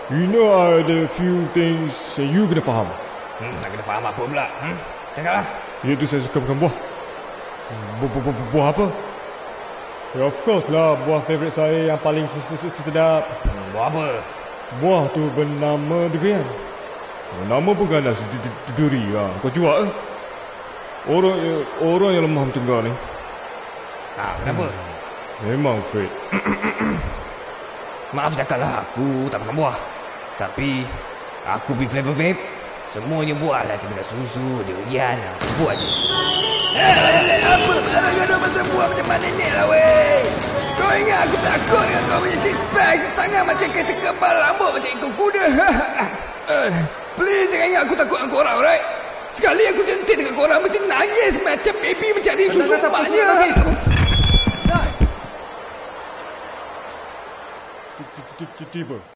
You know ada few things yang you kena faham. Nak kena faham apa pula? Cakaplah. Iaitu saya suka makan buah. Buah apa? Ya, of course lah, buah favourite saya yang paling sedap. Buah apa? Buah tu bernama durian. Nama pun ganas, duri lah. Kau jual ke? Orang yang lemah macam kau ni. Kenapa? Memang Fred. Maaf cakaplah, aku tak makan buah. Tapi aku beli flavor vape. Semuanya buah lah, tiba susu, durian, sebut aja. Apa kau pasal buah macam mana ni lah weh? Kau ingat aku takut dengan kau punya six pack, tangan macam kereta kebal, rambut macam ikut kuda. Please jangan ingat aku takut dengan korang, right? Sekali aku jentik dengan korang mesti nangis macam baby mencari susu emaknya. Tiba